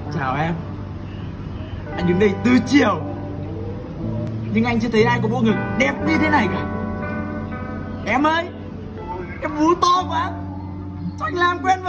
Chào em. Anh đứng đây từ chiều nhưng anh chưa thấy ai có bộ ngực đẹp như thế này cả. Em ơi, em vú to quá, cho anh làm quen với.